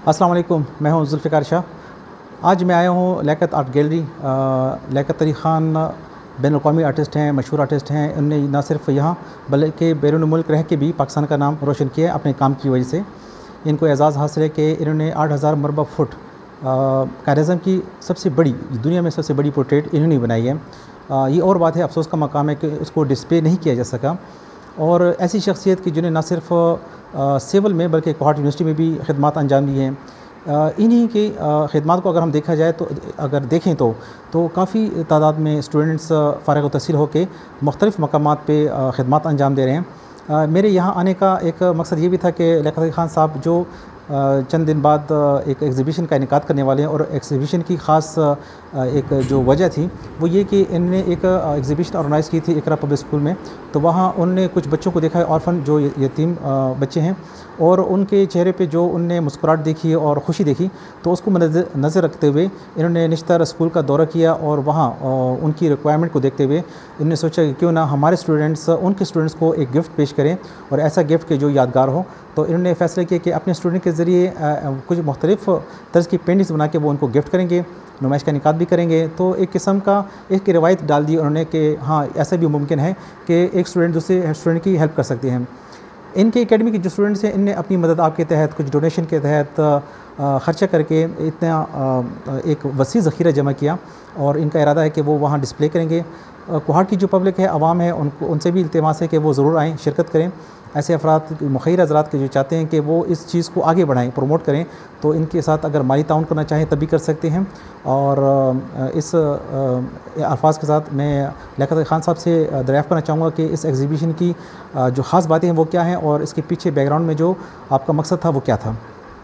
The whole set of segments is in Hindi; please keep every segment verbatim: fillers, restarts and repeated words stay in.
अस्सलाम वालेकुम, मैं हूं जुल्फ़िकार शाह। आज मैं आया हूं लियाकत आर्ट गैलरी। लियाकत अली ख़ान बैनुल-अक़वामी आर्टिस्ट हैं, मशहूर आर्टिस्ट हैं। उन्होंने ना सिर्फ यहाँ बल्कि बैरून मुल्क रह के भी पाकिस्तान का नाम रोशन किया है अपने काम की वजह से। इनको एज़ाज़ हासिल है कि इन्होंने आठ हज़ार मरबा फुट कायद-ए-आज़म की सबसे बड़ी, दुनिया में सबसे बड़ी पोर्ट्रेट इन्होंने बनाई है। आ, ये और बात है, अफसोस का मकाम है कि उसको डिस्प्ले नहीं किया जा सका। और ऐसी शख्सियत की जिन्हें न सिर्फ सिविल में बल्कि कोहाट यूनिवर्सिटी में भी खिदमत अंजाम दी हैं। इन्हीं की खिदमत को अगर हम देखा जाए तो अगर देखें तो तो काफ़ी तादाद में स्टूडेंट्स फ़ारिग़ तहसील होकर मुख्तलिफ़ मकामात पे खिदमत अंजाम दे रहे हैं। मेरे यहाँ आने का एक मकसद ये भी था कि लियाकत अली ख़ान साहब जो चंद दिन बाद एक एग्ज़िबिशन का इनेकाद करने वाले हैं, और एग्ज़िबिशन की ख़ास एक जो वजह थी वो ये कि इनने एक एग्ज़िबिशन ऑर्गेनाइज़ की थी इक़रा पब्लिक स्कूल में। तो वहाँ उनने कुछ बच्चों को देखा है, ऑर्फन जो यतीम बच्चे हैं, और उनके चेहरे पे जो उनने मुस्कुराहट देखी और ख़ुशी देखी, तो उसको नज़र रखते हुए इन्होंने निश्तर स्कूल का दौरा किया और वहाँ उनकी रिक्वायरमेंट को देखते हुए इन्होंने सोचा कि क्यों ना हमारे स्टूडेंट्स उनके स्टूडेंट्स को एक गिफ्ट पेश करें, और ऐसा गिफ्ट के जो यादगार हो। तो इन्होंने फ़ैसला किया कि अपने स्टूडेंट के ज़रिए कुछ मुख्तलिफ़ तर्ज़ की पेंटिंग्स बना के वो उनको गिफ्ट करेंगे, नुमाइश का इनेकाद भी करेंगे। तो एक किस्म का एक रिवायत डाल दी उन्होंने कि हाँ, ऐसा भी मुमकिन है कि एक स्टूडेंट दूसरे स्टूडेंट की हेल्प कर सकते हैं। इनके एकेडमी के जो स्टूडेंट्स हैं, इनने अपनी मदद आपके तहत कुछ डोनेशन के तहत ख़र्चा करके इतना एक वसी ज़ख़ीरा जमा किया, और इनका इरादा है कि वो वहाँ डिस्प्ले करेंगे। कोहाट की जो पब्लिक है, आवाम है, उनको उनसे भी इल्तिमास है कि वो ज़रूर आएँ, शिरकत करें। ऐसे अफराद मुखिर हज़रात के जो चाहते हैं कि वो इस चीज़ को आगे बढ़ाएँ, प्रमोट करें, तो इनके साथ अगर माली ताउन करना चाहें तब भी कर सकते हैं। और इस अल्फाज के साथ मैं लियाकत अली ख़ान साहब से दरियाफ़्त करना चाहूँगा कि इस एग्ज़िबिशन की जो ख़ास बातें हैं वो क्या हैं, और इसके पीछे बैकग्राउंड में जो आपका मकसद था वो क्या था?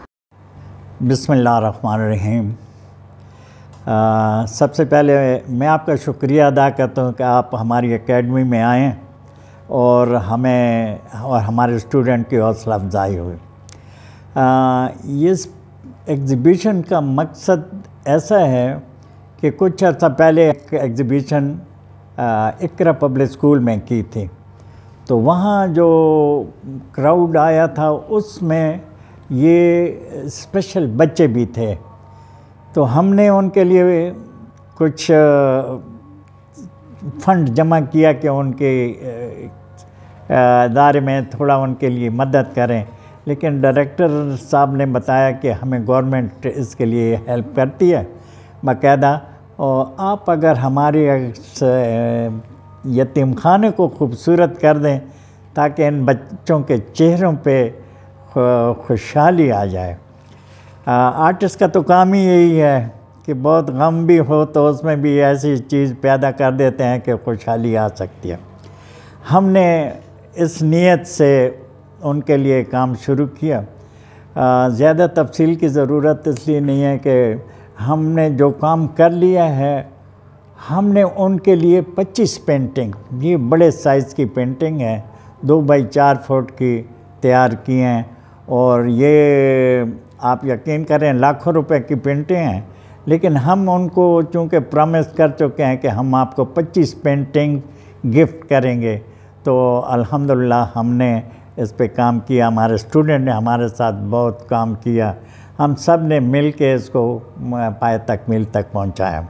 बिस्मिल्लाहिर्रहमानिर्रहीम। सबसे पहले मैं आपका शुक्रिया अदा करता हूँ कि आप हमारी एकेडमी में आएँ और हमें और हमारे स्टूडेंट की हौसला अफजाई हुई। इस एग्ज़िबिशन का मकसद ऐसा है कि कुछ अर्सा पहले एक एग्ज़िबिशन इक़रा पब्लिक स्कूल में की थी, तो वहाँ जो क्राउड आया था उसमें ये स्पेशल बच्चे भी थे। तो हमने उनके लिए कुछ फ़ंड जमा किया कि उनके दायरे में थोड़ा उनके लिए मदद करें, लेकिन डायरेक्टर साहब ने बताया कि हमें गवर्नमेंट इसके लिए हेल्प करती है बाकायदा, और आप अगर हमारे यतीम खाने को खूबसूरत कर दें ताकि इन बच्चों के चेहरों पे खुशहाली आ जाए। आर्टिस्ट का तो काम ही यही है कि बहुत गम भी हो तो उसमें भी ऐसी चीज़ पैदा कर देते हैं कि खुशहाली आ सकती है। हमने इस नीयत से उनके लिए काम शुरू किया। ज़्यादा तफसील की ज़रूरत इसलिए नहीं है कि हमने जो काम कर लिया है, हमने उनके लिए पच्चीस पेंटिंग, ये बड़े साइज़ की पेंटिंग है, दो बाई चार फुट की तैयार की हैं, और ये आप यकीन करें लाखों रुपए की पेंटिंग हैं, लेकिन हम उनको चूँकि प्रॉमिस कर चुके हैं कि हम आपको पच्चीस पेंटिंग गिफ्ट करेंगे, तो अल्हम्दुलिल्लाह हमने इस पे काम किया। हमारे स्टूडेंट ने हमारे साथ बहुत काम किया, हम सब ने मिल के इसको पाए तकमील तक पहुंचाया।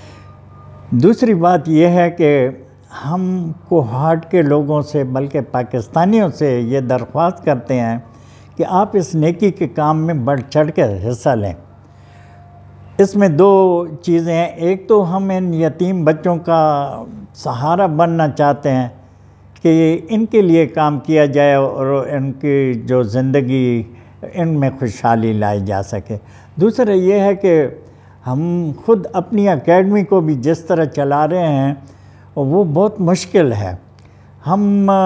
दूसरी बात यह है कि हम कोहाट के लोगों से बल्कि पाकिस्तानियों से ये दरख्वास्त करते हैं कि आप इस नेकी के काम में बढ़ चढ़ कर हिस्सा लें। इसमें दो चीज़ें हैं, एक तो हम इन यतीम बच्चों का सहारा बनना चाहते हैं कि इनके लिए काम किया जाए और इनकी जो ज़िंदगी, इनमें खुशहाली लाई जा सके। दूसरा ये है कि हम खुद अपनी एकेडमी को भी जिस तरह चला रहे हैं वो बहुत मुश्किल है। हम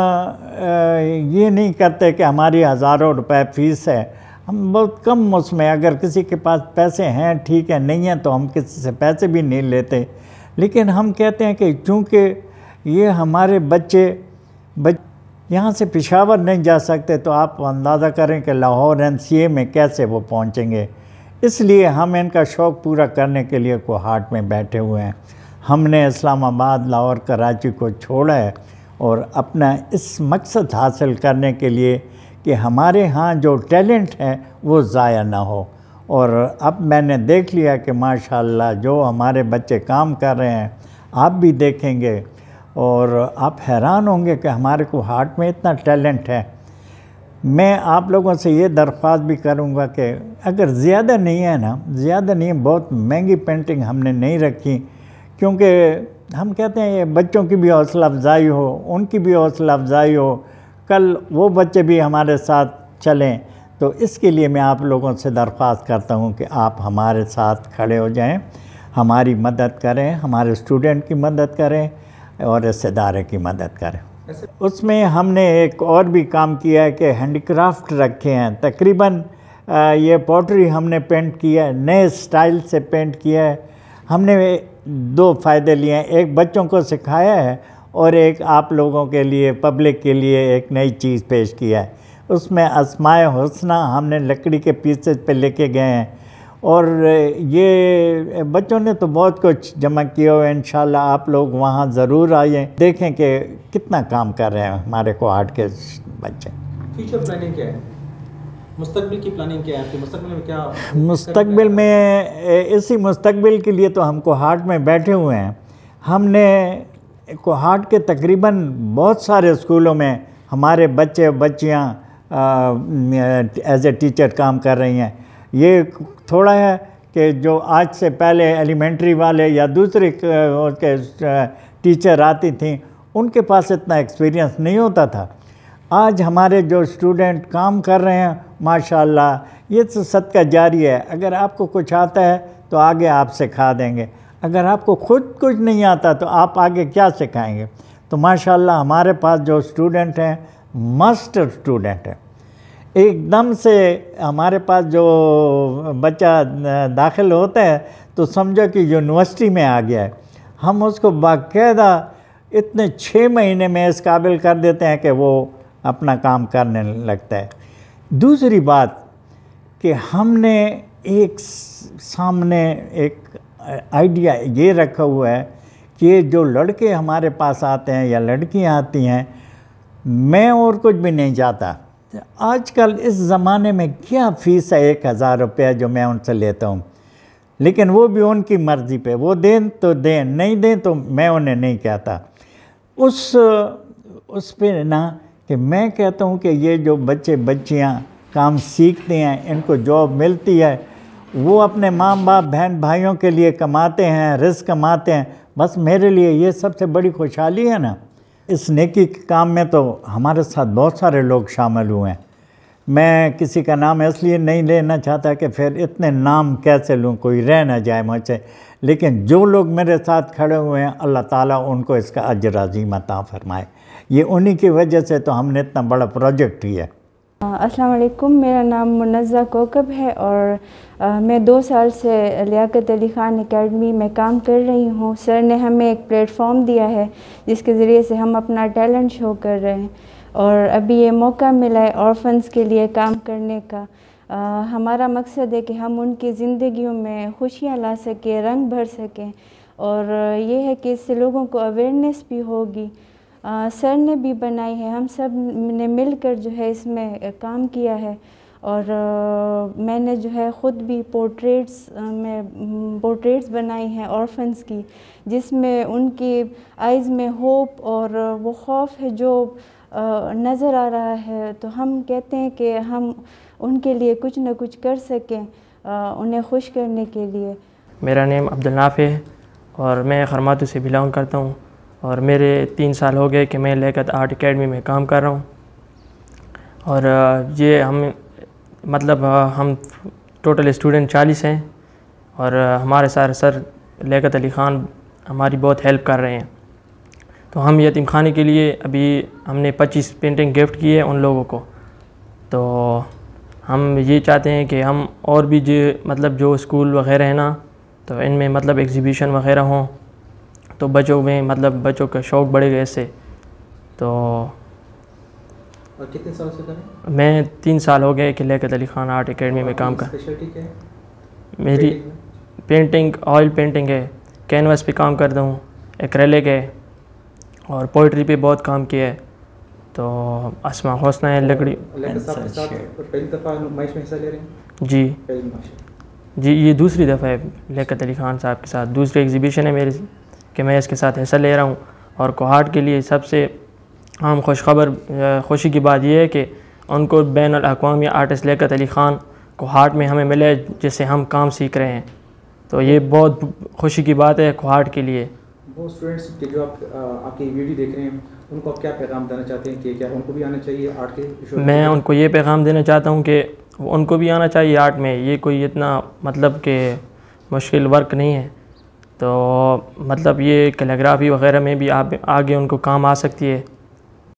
ये नहीं करते कि हमारी हज़ारों रुपए फ़ीस है, हम बहुत कम उसमें, अगर किसी के पास पैसे हैं ठीक है, नहीं है तो हम किसी से पैसे भी नहीं लेते, लेकिन हम कहते हैं कि चूँकि ये हमारे बच्चे बच यहाँ से पेशावर नहीं जा सकते, तो आप अंदाज़ा करें कि लाहौर एन सी ए में कैसे वो पहुँचेंगे। इसलिए हम इनका शौक़ पूरा करने के लिए कोहाट में बैठे हुए हैं। हमने इस्लामाबाद, लाहौर, कराची को छोड़ा है और अपना इस मकसद हासिल करने के लिए कि हमारे यहाँ जो टैलेंट है वो ज़ाया ना हो, और अब मैंने देख लिया कि माशाल्लाह जो हमारे बच्चे काम कर रहे हैं, आप भी देखेंगे और आप हैरान होंगे कि हमारे को हार्ट में इतना टैलेंट है। मैं आप लोगों से ये दरख्वास्त भी करूँगा कि अगर ज़्यादा नहीं है ना, ज़्यादा नहीं है, बहुत महंगी पेंटिंग हमने नहीं रखी, क्योंकि हम कहते हैं ये बच्चों की भी हौसला अफजाई हो, उनकी भी हौसला अफजाई हो, कल वो बच्चे भी हमारे साथ चलें। तो इसके लिए मैं आप लोगों से दरख्वास्त करता हूँ कि आप हमारे साथ खड़े हो जाएं, हमारी मदद करें, हमारे स्टूडेंट की मदद करें और इस इदारे की मदद करें। उसमें हमने एक और भी काम किया है कि हैंडीक्राफ्ट रखे हैं। तकरीबन ये पॉटरी हमने पेंट किया है, नए स्टाइल से पेंट किया है। हमने दो फ़ायदे लिए हैं, एक बच्चों को सिखाया है और एक आप लोगों के लिए, पब्लिक के लिए एक नई चीज़ पेश किया है। उसमें अस्माए हुस्ना हमने लकड़ी के पीसेस पे लेके गए हैं और ये बच्चों ने तो बहुत कुछ जमा किया हुआ है। इंशाल्लाह आप लोग वहाँ ज़रूर आइए, देखें कि कितना काम कर रहे हैं हमारे को आर्ट के बच्चे। फ्यूचर प्लानिंग क्या है? मुस्तकबिल की प्लानिंग क्या है आपकी? मुस्तकबिल में क्या मुस्तकबिल में इसी मुस्तकबिल के लिए तो हम कोहाट में बैठे हुए हैं। हमने कोहाट के तकरीबन बहुत सारे स्कूलों में हमारे बच्चे बच्चियाँ एज ए टीचर काम कर रही हैं। ये थोड़ा है कि जो आज से पहले एलिमेंट्री वाले या दूसरे के टीचर आती थी, उनके पास इतना एक्सपीरियंस नहीं होता था। आज हमारे जो स्टूडेंट काम कर रहे हैं माशाल्लाह, ये तो सदका जारी है। अगर आपको कुछ आता है तो आगे आप सिखा देंगे, अगर आपको खुद कुछ नहीं आता तो आप आगे क्या सिखाएंगे। तो माशाल्लाह हमारे पास जो स्टूडेंट हैं मास्टर स्टूडेंट हैं। एकदम से हमारे पास जो बच्चा दाखिल होता है तो समझो कि यूनिवर्सिटी में आ गया है। हम उसको बाकायदा इतने छः महीने में इस काबिल कर देते हैं कि वो अपना काम करने लगता है। दूसरी बात कि हमने एक सामने एक आइडिया ये रखा हुआ है कि जो लड़के हमारे पास आते हैं या लड़कियां आती हैं, मैं और कुछ भी नहीं चाहता। आजकल इस ज़माने में क्या फ़ीस है एक हज़ार रुपया जो मैं उनसे लेता हूँ, लेकिन वो भी उनकी मर्ज़ी पे, वो दें तो दें, नहीं दें तो मैं उन्हें नहीं कहता। उस उस पे ना कि मैं कहता हूँ कि ये जो बच्चे बच्चियाँ काम सीखते हैं, इनको जॉब मिलती है, वो अपने माँ बाप बहन भाइयों के लिए कमाते हैं, रिस्क कमाते हैं, बस मेरे लिए ये सबसे बड़ी खुशहाली है ना। इस नेकी के काम में तो हमारे साथ बहुत सारे लोग शामिल हुए हैं। मैं किसी का नाम इसलिए नहीं लेना चाहता कि फिर इतने नाम कैसे लूँ, कोई रह ना जाए मुझसे, लेकिन जो लोग मेरे साथ खड़े हुए हैं अल्लाह ताला उनको इसका अजर अज़ीम अता फरमाए। ये उन्हीं की वजह से तो हमने इतना बड़ा प्रोजेक्ट किया है। अस्सलाम वालेकुम, मेरा नाम मुनज़्ज़ा कोकब है और आ, मैं दो साल से लियाकत अली ख़ान एकेडमी में काम कर रही हूँ। सर ने हमें एक प्लेटफॉर्म दिया है जिसके ज़रिए से हम अपना टैलेंट शो कर रहे हैं और अभी ये मौका मिला है ऑर्फन्स के लिए काम करने का। आ, हमारा मकसद है कि हम उनकी ज़िंदगियों में खुशियाँ ला सकें, रंग भर सकें और ये है कि इससे लोगों को अवेयरनेस भी होगी। आ, सर ने भी बनाई है, हम सब ने मिलकर जो है इसमें काम किया है और आ, मैंने जो है ख़ुद भी पोर्ट्रेट्स में पोर्ट्रेट्स बनाई हैं ऑर्फन्स की, जिसमें उनकी आइज़ में होप और वो खौफ है जो नज़र आ रहा है। तो हम कहते हैं कि हम उनके लिए कुछ न कुछ कर सकें, आ, उन्हें खुश करने के लिए। मेरा नेम अब्दुल नाफे है और मैं खरमातू से बिलोंग करता हूँ और मेरे तीन साल हो गए कि मैं लियाकत आर्ट एकेडमी में काम कर रहा हूँ। और ये हम मतलब हम टोटल स्टूडेंट चालीस हैं और हमारे सारे सर लियाकत अली ख़ान हमारी बहुत हेल्प कर रहे हैं। तो हम यतीम खाने के लिए अभी हमने पच्चीस पेंटिंग गिफ्ट की है उन लोगों को। तो हम ये चाहते हैं कि हम और भी जो मतलब जो स्कूल वग़ैरह है ना, तो इनमें मतलब एग्ज़िबिशन वग़ैरह हों तो बच्चों में मतलब बच्चों का शौक़ बढ़ेगा इससे। तो और कितने साल से करें? मैं तीन साल हो गए कि लियाकत अली ख़ान आर्ट एकेडमी में काम कर। स्पेशलिटी क्या है? मेरी पेंटिंग ऑयल पेंटिंग है, कैनवस पे काम करता हूँ, एक्रेलिक है और पोइट्री पे बहुत काम किया है। तो अस्मा हुस्ना है लकड़ी। पहली दफ़ा नुमाइश में हिस्सा ले रहे हैं जी। पहली जी ये दूसरी दफ़ा है लियाकत अली ख़ान साहब के साथ, दूसरी एग्ज़िबिशन है मेरी कि मैं इसके साथ हिस्सा ले रहा हूँ। और कोहाट के लिए सबसे अहम खुशखबर खुशी की बात यह है कि उनको बैन अल-अक़वामी आर्टिस्ट लियाकत अली ख़ान कोहाट में हमें मिले, जिससे हम काम सीख रहे हैं। तो ये बहुत खुशी की बात है कोहाट के लिए। वो स्टूडेंट्स के जो आप आपकी वीडियो देख रहे हैं उनको आप क्या पैगाम देना चाहते हैं कि क्या उनको भी आना चाहिए आर्ट के? मैं उनको ये पैगाम देना चाहता हूँ कि उनको भी आना चाहिए आर्ट में। ये कोई इतना मतलब कि मुश्किल वर्क नहीं है, तो मतलब ये कैलीग्राफी वगैरह में भी आप आगे उनको काम आ सकती है।